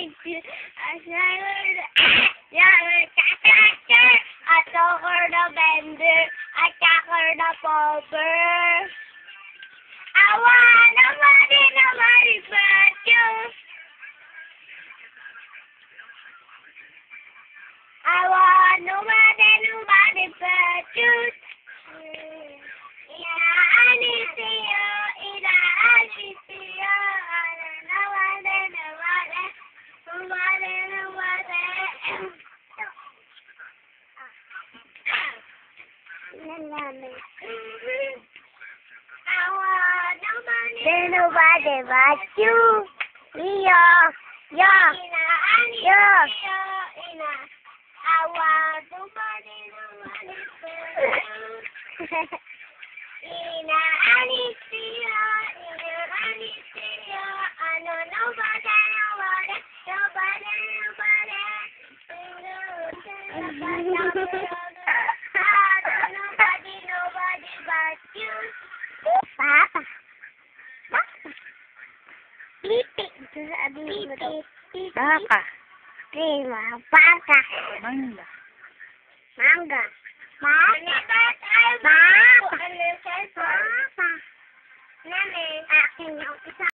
you. I heard I saw her the bender. I got her the popper. I want nobody but you. I want nobody but you. I need to see you. I need to see you. There's nobody but you. Yeah. I want nobody but you. I need to see you. I need to see you. I know nobody. Nobody but you. Papa. Baka. Prima, baka. Mangga. Mangga. Baka. Baka. Nani, akin yung isa.